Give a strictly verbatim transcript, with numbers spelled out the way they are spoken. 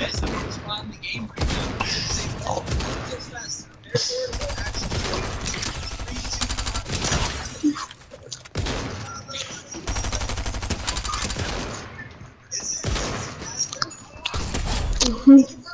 is the most spot in the game right now. Oh. Mm-hmm.